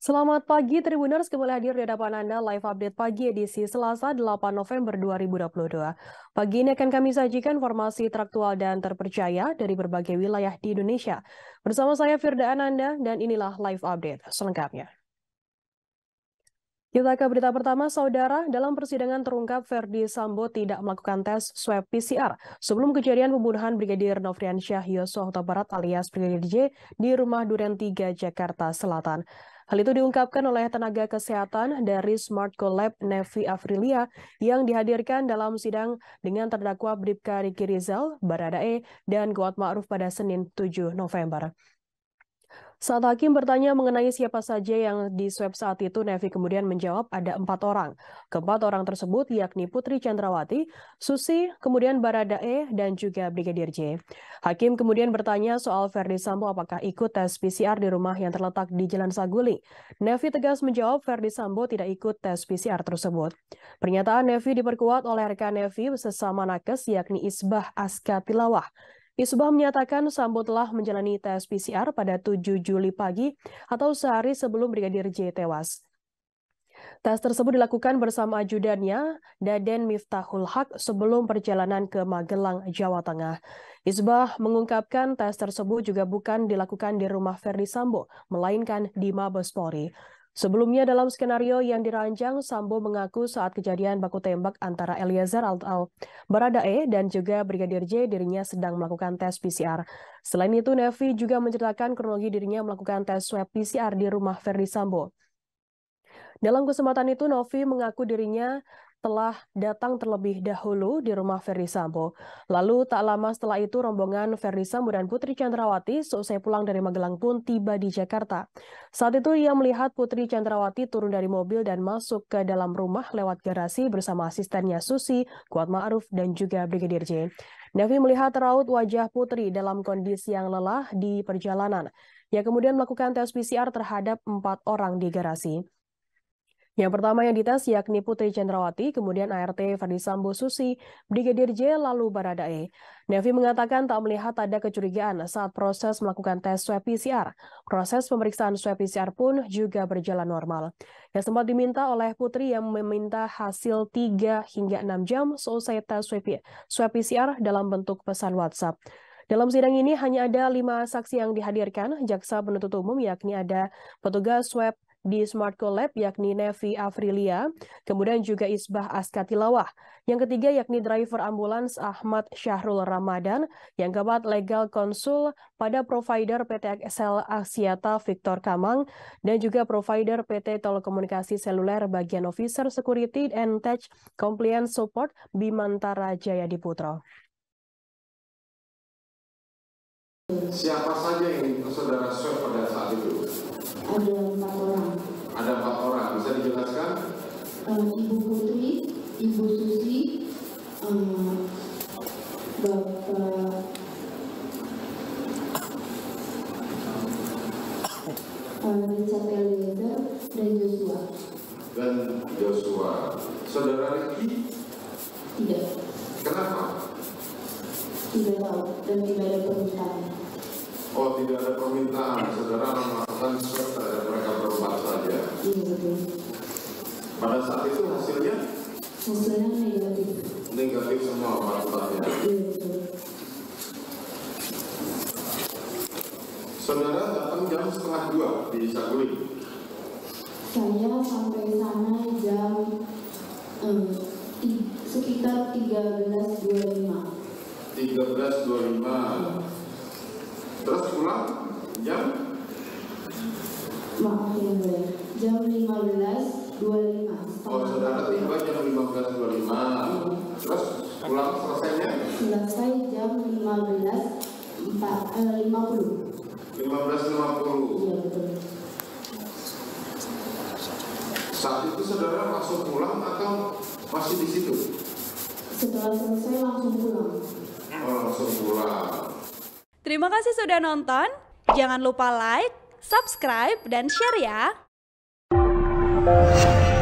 Selamat pagi Tribuners, kembali hadir di hadapan Anda live update pagi edisi Selasa 8 November 2022. Pagi ini akan kami sajikan informasi teraktual dan terpercaya dari berbagai wilayah di Indonesia. Bersama saya Firda Ananda dan inilah live update selengkapnya. Kita ke berita pertama, Saudara. Dalam persidangan terungkap Verdi Sambo tidak melakukan tes swab PCR sebelum kejadian pembunuhan Brigadir Nofriansyah Yosua Huta Barat alias Brigadir J di rumah Duren 3, Jakarta Selatan. Hal itu diungkapkan oleh tenaga kesehatan dari Smart Lab Nevi Afrilia yang dihadirkan dalam sidang dengan terdakwa Bribka Riki Rizal, Baradae, dan Kuat Ma'ruf pada Senin 7 November. Saat hakim bertanya mengenai siapa saja yang diswab saat itu, Nevi kemudian menjawab ada 4 orang. Keempat orang tersebut yakni Putri Chandrawati, Susi, kemudian Baradae, dan juga Brigadir J. Hakim kemudian bertanya soal Verdi Sambo apakah ikut tes PCR di rumah yang terletak di Jalan Saguling. Nevi tegas menjawab Verdi Sambo tidak ikut tes PCR tersebut. Pernyataan Nevi diperkuat oleh rekan Nevi sesama nakes yakni Isbah Aska Tilawah. Isbah menyatakan Sambo telah menjalani tes PCR pada 7 Juli pagi atau sehari sebelum Brigadir J tewas. Tes tersebut dilakukan bersama ajudannya, Daden Miftahul Haq, sebelum perjalanan ke Magelang, Jawa Tengah. Isbah mengungkapkan tes tersebut juga bukan dilakukan di rumah Verdi Sambo, melainkan di Mabes Polri. Sebelumnya dalam skenario yang dirancang, Sambo mengaku saat kejadian baku tembak antara Eliezer atau Baradae dan juga Brigadir J dirinya sedang melakukan tes PCR. Selain itu, Nevi juga menceritakan kronologi dirinya melakukan tes swab PCR di rumah Verdi Sambo. Dalam kesempatan itu, Novi mengaku dirinya telah datang terlebih dahulu di rumah Verdi Sambo. Lalu tak lama setelah itu rombongan Verdi Sambo dan Putri Chandrawati seusai pulang dari Magelang pun tiba di Jakarta. Saat itu ia melihat Putri Chandrawati turun dari mobil dan masuk ke dalam rumah lewat garasi bersama asistennya Susi, Kuat Ma'ruf, dan juga Brigadir J. Nevi melihat raut wajah Putri dalam kondisi yang lelah di perjalanan. Ia kemudian melakukan tes PCR terhadap 4 orang di garasi. Yang pertama yang dites yakni Putri Chandrawati, kemudian ART Verdi Sambo, Susi, Brigadir J, lalu Baradae. Nevi mengatakan tak melihat ada kecurigaan saat proses melakukan tes swab PCR. Proses pemeriksaan swab PCR pun juga berjalan normal. Yang sempat diminta oleh Putri yang meminta hasil 3 hingga 6 jam selesai tes swab PCR dalam bentuk pesan WhatsApp. Dalam sidang ini hanya ada 5 saksi yang dihadirkan, jaksa penuntut umum yakni ada petugas swab di Smart Lab yakni Nevi Afrilia, kemudian juga Isbah Aska Tilawah. Yang ketiga yakni driver ambulans Ahmad Syahrul Ramadan, yang keempat legal konsul pada provider PT XL Aksiata Victor Kamang, dan juga provider PT Telekomunikasi Seluler bagian Officer Security and Tech Compliance Support Bimantara Jaya Diputro. Siapa saja yang saudara swab pada saat itu? Ada 4 orang. Ada 4 orang, bisa dijelaskan? Ibu Putri, Ibu Susi, Bapak Richard Eliezer, dan Joshua. Dan Joshua. Saudara Riki? Tidak. Kenapa? Tidak tahu dan tidak ada permintaan. Oh, tidak ada permintaan. Saudara melakukan swab terhadap mereka berempat saja. Iya, betul. Pada saat itu hasilnya? Hasilnya negatif. Negatif semua empat-empatnya. Iya, betul. Saudara datang jam 1:30 di Saguling. Saya sampai sana jam sekitar 13.25. 13.25. Terus pulang jam? Maaf ya, jam 15.25. Oh, saudara tiba jam 15.25. Terus pulang selesainya? Selesai jam 15.50. 15.50. Iya, betul. Saat itu saudara langsung pulang atau masih di situ? Setelah selesai langsung pulang. Oh, langsung pulang. Terima kasih sudah nonton. Jangan lupa like, subscribe, dan share ya.